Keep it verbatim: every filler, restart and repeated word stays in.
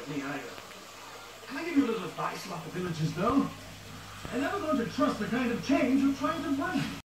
at me either. Can I give you a little advice about the villagers, though? I'm never going to trust the kind of change you're trying to bring.